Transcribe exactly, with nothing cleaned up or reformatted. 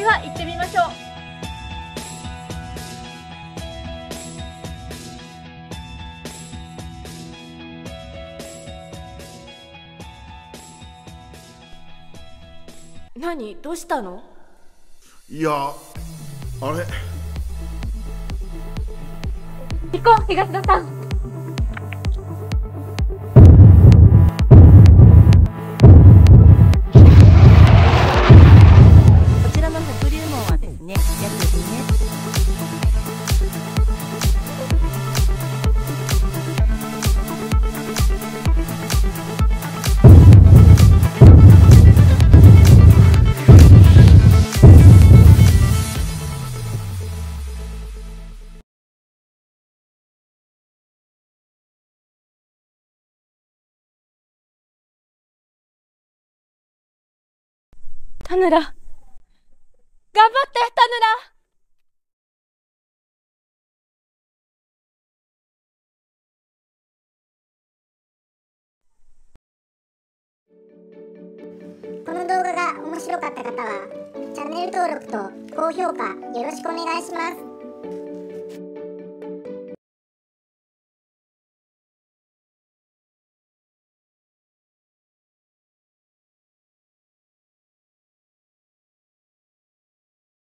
は行ってみましょう。 何？どうしたの？ いや、あれ。 行こう、東田さん。 こちらの伏流門はですね、約にメートル。 田村、頑張って田村。 この動画が面白かった方はチャンネル登録と高評価よろしくお願いします。